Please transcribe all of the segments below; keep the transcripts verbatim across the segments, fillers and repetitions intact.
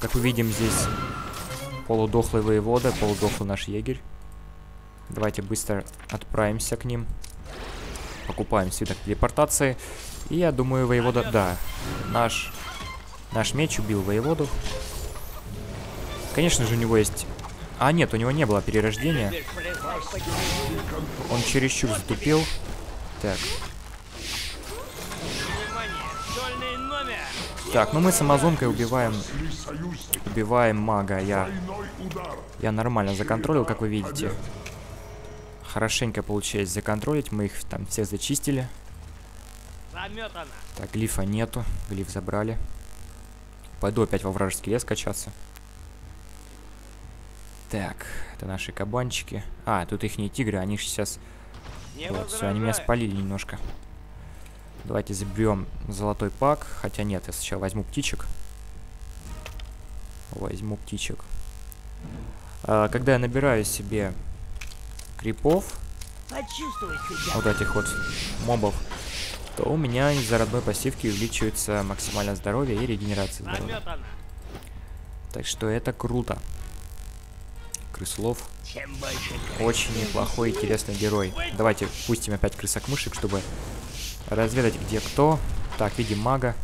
Как мы видим, здесь полудохлый воевода, полудохлый наш егерь. Давайте быстро отправимся к ним. Покупаем свиток телепортации. И я думаю, воевода... Да, наш, наш меч убил воеводу. Конечно же, у него есть... А, нет, у него не было перерождения. Он чересчур затупил. Так. Так, ну мы с амазонкой убиваем... Убиваем мага. Я... Я нормально законтролил, как вы видите. Хорошенько получилось законтролить. Мы их там всех зачистили. Так, глифа нету. Глиф забрали. Пойду опять во вражеский лес качаться. Так, это наши кабанчики. А, тут ихние тигры, они же сейчас... Вот, все, они меня спалили немножко. Давайте заберем золотой пак. Хотя нет, я сначала возьму птичек. Возьму птичек. А, когда я набираю себе крипов, вот этих вот мобов, то у меня из-за родной пассивки увеличивается максимальное здоровье и регенерация здоровья. Так что это круто. Крыслов. Очень неплохой, интересный герой. Давайте пустим опять крысок-мышек, чтобы разведать, где кто. Так, видим мага.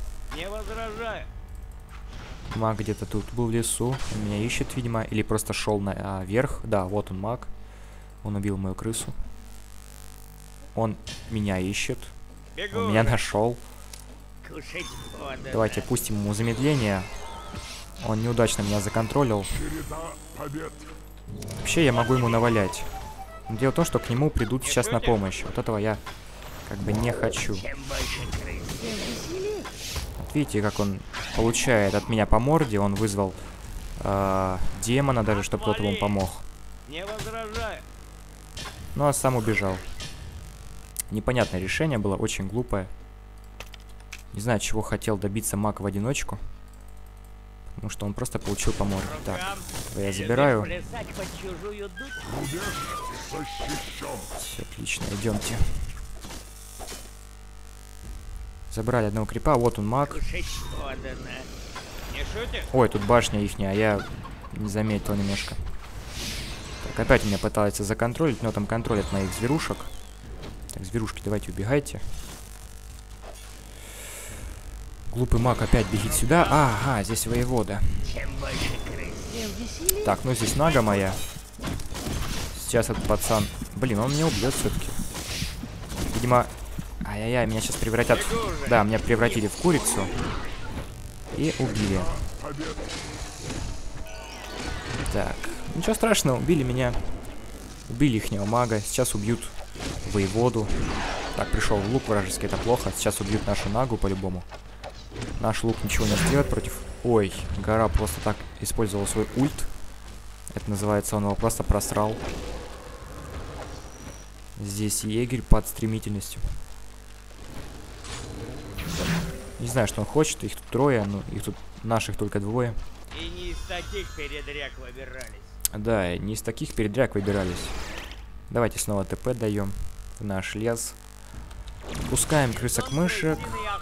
Маг где-то тут был в лесу. Он меня ищет, видимо. Или просто шел наверх. Да, вот он, маг. Он убил мою крысу. Он меня ищет. Он меня нашел. Давайте пустим ему замедление. Он неудачно меня законтролил. Вообще я могу ему навалять. Дело в том, что к нему придут сейчас на помощь. Вот этого я как бы не хочу. Вот видите, как он получает от меня по морде. Он вызвал э, демона даже, чтобы тот ему помог. Ну а сам убежал. Непонятное решение было, очень глупое. Не знаю, чего хотел добиться маг в одиночку. Потому что он просто получил по морде. Так, я забираю. Все, отлично, идемте. Забрали одного крипа, вот он маг. Ой, тут башня ихняя, а я не заметил немножко. Так, опять меня пытается законтролить, но там контролят моих зверушек. Так, зверушки, давайте убегайте. Глупый маг опять бегит сюда. А, ага, здесь воевода. Так, ну здесь нага моя. Сейчас этот пацан... Блин, он меня убьет все-таки. Видимо... Ай-яй-яй, меня сейчас превратят... Да, меня превратили в курицу. И убили. Так, ничего страшного, убили меня. Убили ихнего мага. Сейчас убьют воеводу. Так, пришел лук вражеский, это плохо. Сейчас убьют нашу нагу по-любому. Наш лук ничего не сделает против... Ой, гора просто так использовал свой ульт. Это называется, он его просто просрал. Здесь егерь под стремительностью. Не знаю, что он хочет. Их тут трое, но их тут наших только двое. И не из таких передряг выбирались. Да, не из таких передряг выбирались. Давайте снова ТП даем в наш лес. Пускаем крысок-мышек.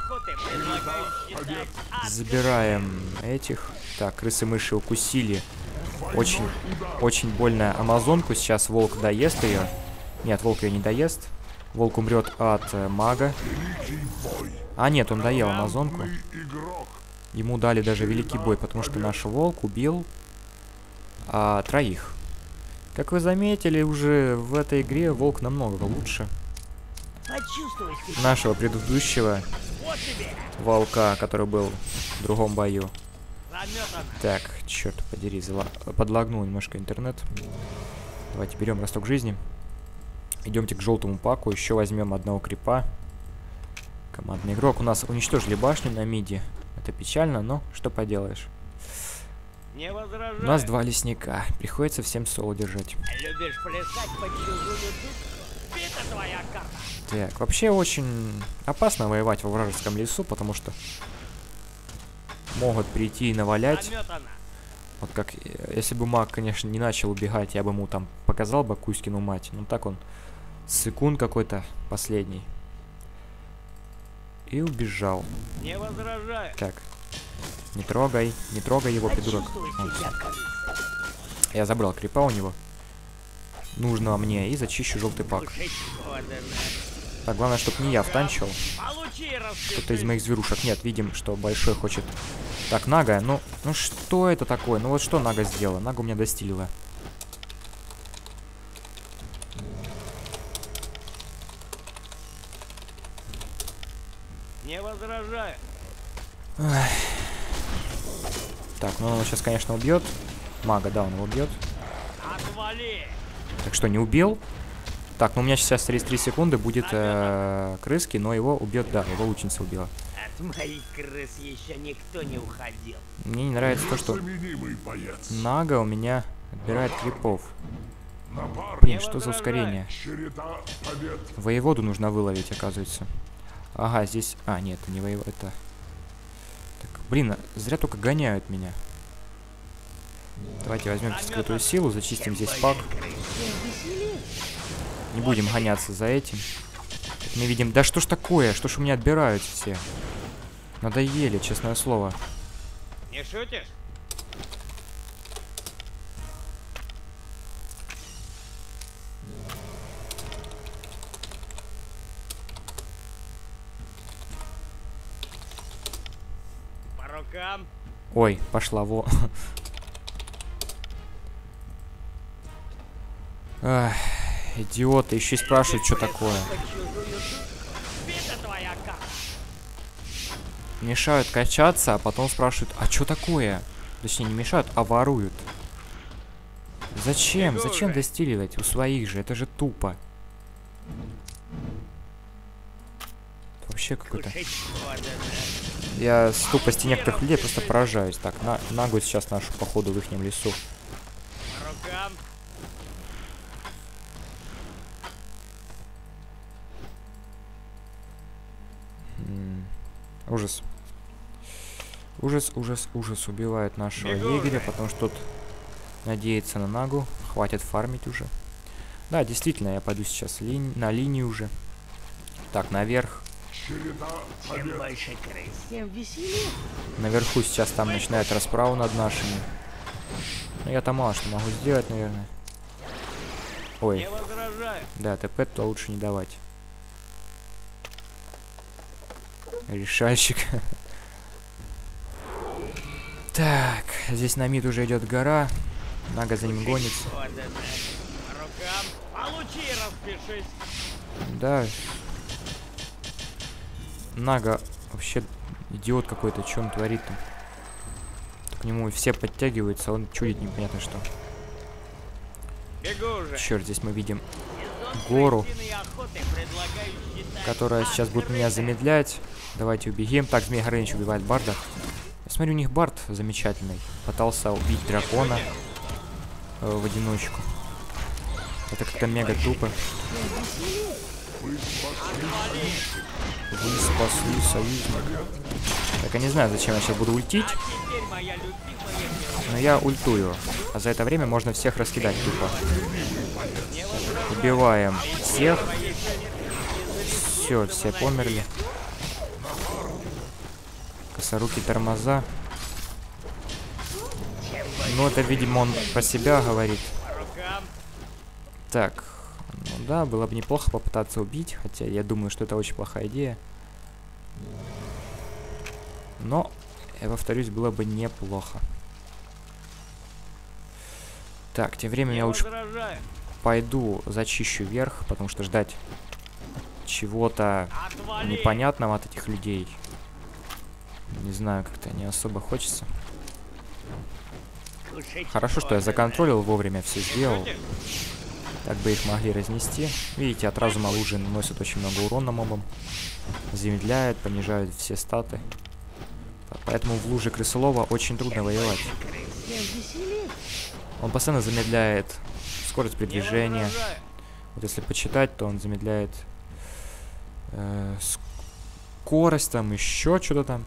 Забираем этих. Так, крысы-мыши укусили. Очень, очень больно амазонку. Сейчас волк доест ее. Нет, волк ее не доест. Волк умрет от э, мага. А нет, он доел амазонку. Ему дали даже великий бой, потому что наш волк убил а, троих. Как вы заметили, уже в этой игре волк намного лучше нашего предыдущего волка, который был в другом бою. Так, черт подери, подлагнул немножко интернет. Давайте берем росток жизни. Идемте к желтому паку, еще возьмем одного крипа. Командный игрок. У нас уничтожили башню на миде. Это печально, но что поделаешь. Не У нас два лесника. Приходится всем соло держать. Любишь плясать под чужую душу? Это твоя карта. Так, вообще очень опасно воевать во вражеском лесу, потому что могут прийти и навалять. Заметано. Вот как, если бы маг, конечно, не начал убегать, я бы ему там показал бы Кузькину мать. Ну так он, секунд какой-то последний. И убежал. Не возражаю. Так, Не трогай, не трогай его, придурок. Вот. Я забрал крипа у него. Нужного мне. И зачищу желтый пак. Так, главное, чтобы не я втанчивал. Кто-то из моих зверушек. Нет, видим, что большой хочет. Так, Нага. Ну, ну что это такое? Ну вот что Нага сделала? Нага у меня достилила. Не возражаю. Ах. Так, ну он его сейчас, конечно, убьет. Мага, да, он его убьет. Отвали! Так что, не убил? Так, ну у меня сейчас тридцать три секунды будет э, крыски, но его убьет, да, его лучница убила. От моих крыс еще никто не уходил. Мне не нравится то, что Нага у меня отбирает крипов. Блин, что за ускорение? Воеводу нужно выловить, оказывается. Ага, здесь... А, нет, это не воевода, это... Так, блин, зря только гоняют меня. Давайте возьмем скрытую силу, зачистим здесь пак. Не будем гоняться за этим. Так, мы видим... Да что ж такое? Что ж у меня отбирают все? Надоели, честное слово. Не шутишь? По рукам. Ой, пошла во. Ах, идиоты, еще и спрашивают, что такое. Мешают качаться, а потом спрашивают, а что такое? Точнее, не мешают, а воруют. Зачем? Зачем достиливать у своих же? Это же тупо. Вообще какой-то... Я с тупости некоторых людей просто поражаюсь. Так, на Нагу сейчас нашу походу в ихнем лесу. М-м, ужас. Ужас, ужас, ужас. Убивает нашего егеря, потому что тут надеется на Нагу. Хватит фармить уже. Да, действительно, я пойду сейчас ли на линию уже. Так, наверх. Чем больше крыс, тем веселее. Наверху сейчас там начинает расправу над нашими. Но я-то мало что могу сделать, наверное. Ой. Не возражаю. Да, ТП-то лучше не давать. Решальщик. Так, здесь на мид уже идет гора. Нага за ним гонится. По рукам. Получи, распишись. Да. Нага вообще идиот какой-то, что он творит там. К нему все подтягиваются, он чудит непонятно что. Черт, здесь мы видим гору, которая сейчас будет меня замедлять. Давайте убегим. Так, Змей Горыныч убивает Барда. Я смотрю, у них Бард замечательный. Пытался убить дракона э, в одиночку. Это как-то мега тупо. Вы спасли союзника. Так, я не знаю, зачем я сейчас буду ультить. Но я ультую. А за это время можно всех раскидать тупо. Убиваем всех. Все, все померли. Косоруки тормоза. Ну, это, видимо, он про себя говорит. Так. Ну да, было бы неплохо попытаться убить. Хотя я думаю, что это очень плохая идея. Но, я повторюсь, было бы неплохо. Так, тем временем я лучше пойду зачищу вверх, потому что ждать чего-то непонятного от этих людей, не знаю, как-то не особо хочется. Хорошо, что я законтролил, вовремя все сделал. Так бы их могли разнести. Видите, от разума лужи наносят очень много урона мобам. Замедляют, понижают все статы. Поэтому в луже крысолова очень трудно воевать. Он постоянно замедляет скорость передвижения. Вот если почитать, то он замедляет э, скорость, там еще что-то там.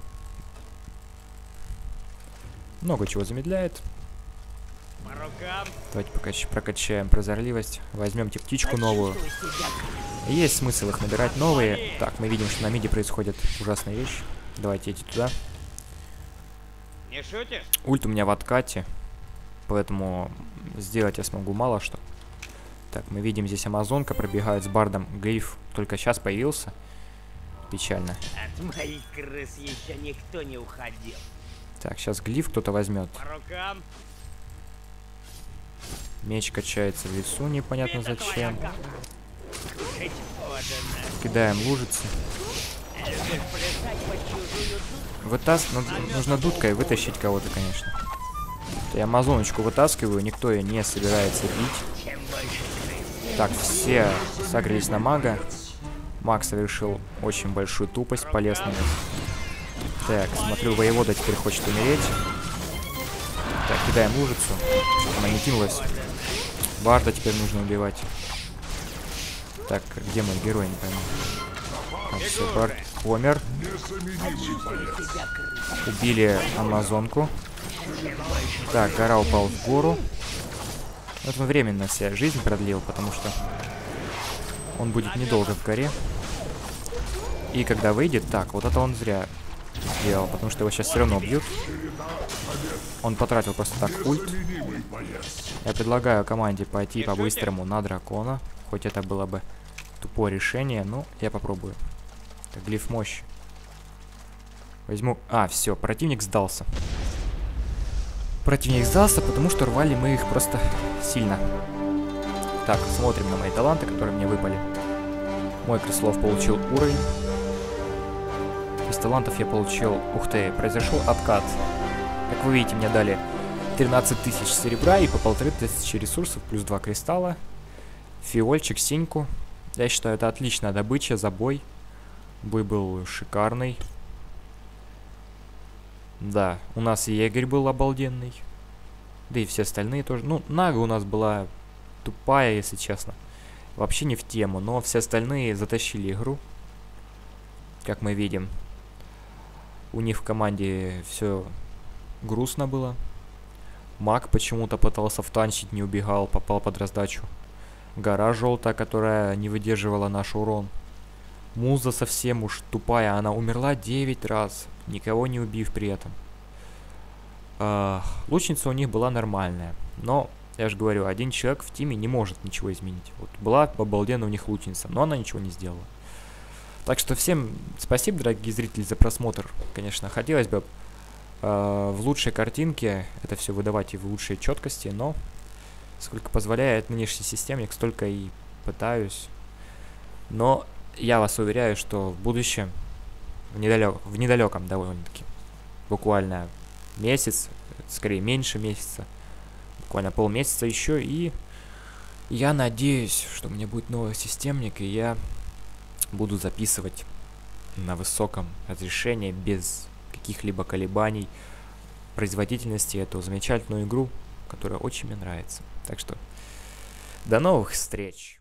Много чего замедляет. Давайте покач прокачаем прозорливость. Возьмем птичку новую. Есть смысл их набирать новые. Так, мы видим, что на миде происходит ужасная вещь. Давайте идти туда. Не шутишь? Ульт у меня в откате, поэтому сделать я смогу мало что. Так, мы видим здесь амазонка пробегает с бардом. Глиф только сейчас появился. Печально. От моих крыс еще никто не уходил. Так, сейчас глиф кто-то возьмет. По рукам. Меч качается в лесу, непонятно Это зачем. твоя капля. Кушать подано. Кидаем лужицы. Любишь плясать под чужую дудку? Вытас... ну, нужно дудкой вытащить кого-то, конечно. Я амазоночку вытаскиваю, никто ее не собирается бить. Чем больше крыс. Так, все сагрились на мага. Маг совершил очень большую тупость, полез на них. Так, смотрю, воевода теперь хочет умереть. Так, кидаем лужицу. Она не кинулась. Барда теперь нужно убивать. Так, где мой герой, не пойму. Так, все, Бард умер. Убили амазонку. Так, гора упал в гору. Вот он временно себе жизнь продлил, потому что он будет недолго в горе. И когда выйдет... Так, вот это он зря сделал, потому что его сейчас все равно убьют. Он потратил просто так ульт. Я предлагаю команде пойти по-быстрому на дракона. Хоть это было бы тупое решение, но я попробую. Так, глиф мощь. Возьму... А, все, противник сдался. Противник сдался, потому что рвали мы их просто сильно. Так, смотрим на мои таланты, которые мне выпали. Мой Креслов получил уровень. Из талантов я получил... Ух ты, произошел откат. Как вы видите, мне дали тринадцать тысяч серебра и по полторы тысячи ресурсов, плюс два кристалла. Фиольчик, синьку. Я считаю, это отличная добыча за бой. Бой был шикарный. Да, у нас и егерь был обалденный. Да и все остальные тоже. Ну, Нага у нас была тупая, если честно. Вообще не в тему, но все остальные затащили игру. Как мы видим. У них в команде все грустно было. Маг почему-то пытался втанчить, не убегал, попал под раздачу. Гора желтая, которая не выдерживала наш урон. Муза совсем уж тупая, она умерла девять раз, никого не убив при этом. А, лучница у них была нормальная, но, я же говорю, один человек в тиме не может ничего изменить. Вот была обалденная у них лучница, но она ничего не сделала. Так что всем спасибо, дорогие зрители, за просмотр. Конечно, хотелось бы э, в лучшей картинке это все выдавать и в лучшей четкости, но сколько позволяет нынешний системник, столько и пытаюсь. Но я вас уверяю, что в будущем, в, недалек, в недалеком довольно-таки, буквально месяц, скорее меньше месяца, буквально полмесяца еще, и я надеюсь, что у меня будет новый системник, и я буду записывать на высоком разрешении, без каких-либо колебаний производительности эту замечательную игру, которая очень мне нравится. Так что до новых встреч!